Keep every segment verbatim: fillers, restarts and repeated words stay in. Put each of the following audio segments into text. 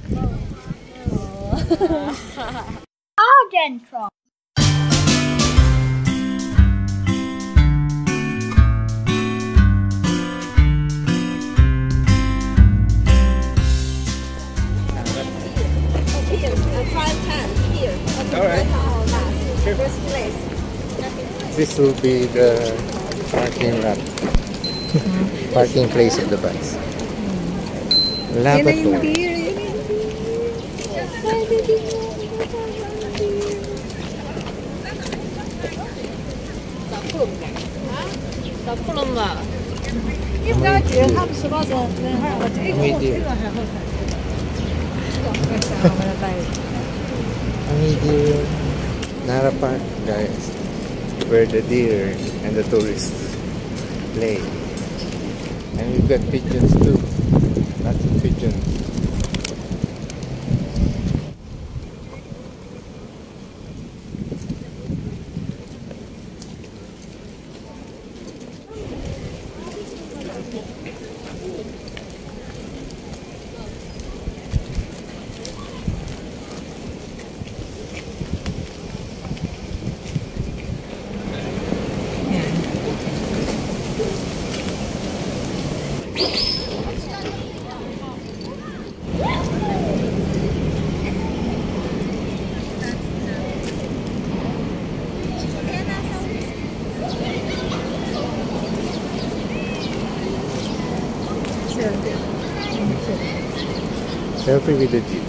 Argentron. Alright. This will be the parking lot. Parking place of the bus. Lavatory. Deer. Nara Park, guys, where the deer and the tourists play. And we've got pigeons too. Lots of pigeons. Selfie with the jeep.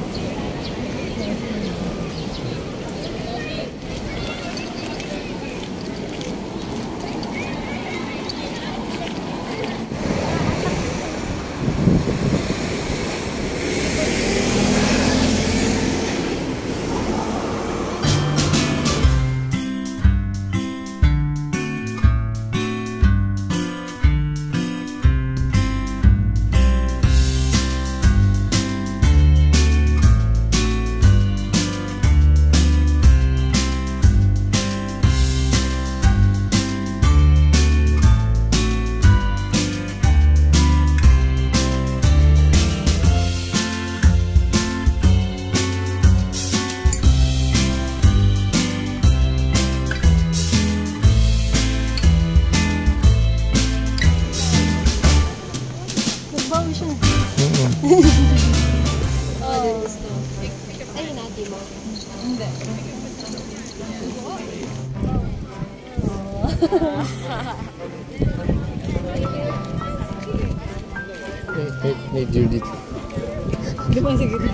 Hey, Judith. Dia masih gitu.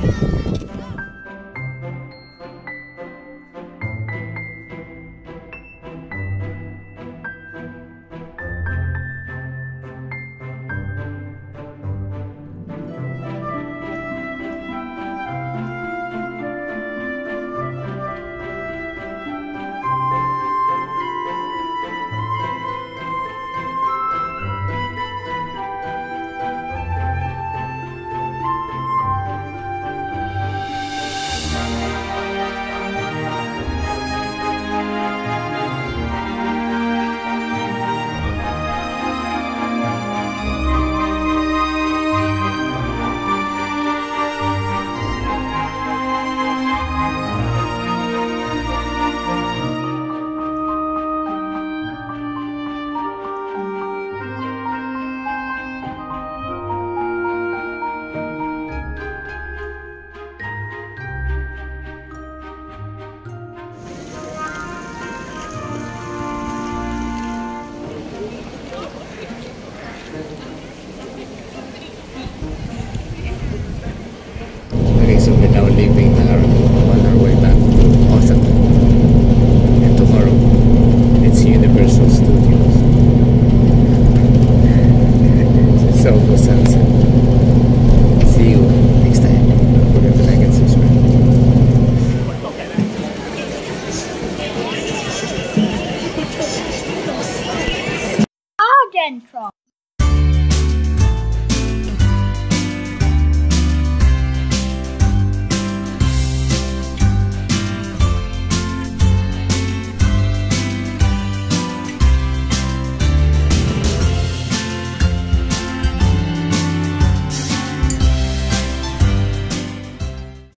Okay, so we're now leaving Nara on our way back to Osaka. And tomorrow, it's Universal Studios. It's almost sunset. See you next time. Don't forget to like and subscribe. Argentron.